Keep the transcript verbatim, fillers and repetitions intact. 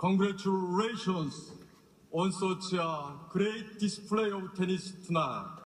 Congratulations on such a great display of tennis tonight.